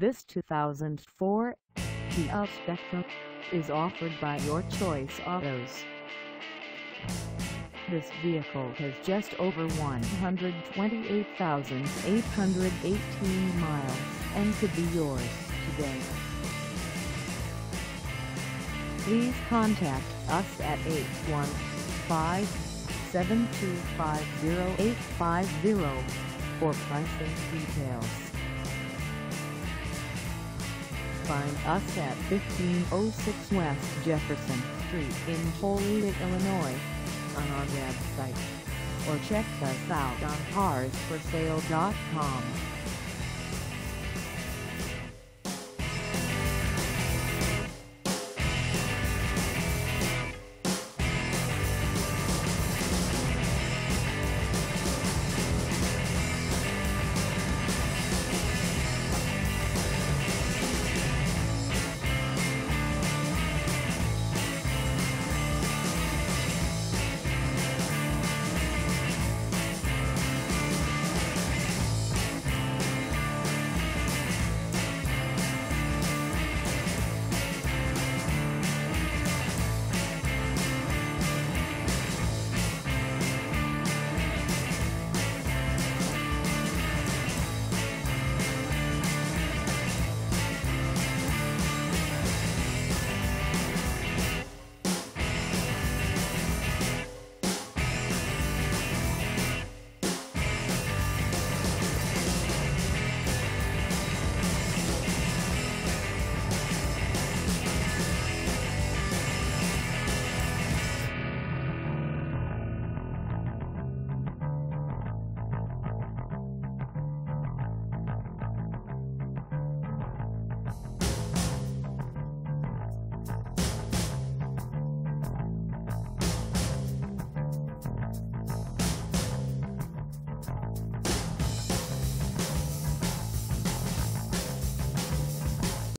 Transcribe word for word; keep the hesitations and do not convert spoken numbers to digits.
This two thousand four Kia Spectra is offered by Your Choice Autos. This vehicle has just over one hundred twenty-eight thousand eight hundred eighteen miles and could be yours today. Please contact us at eight one five, seven two five, zero eight five zero for pricing details. Find us at fifteen oh six West Jefferson Street in Joliet, Illinois, on our website, or check us out on cars for sale dot com.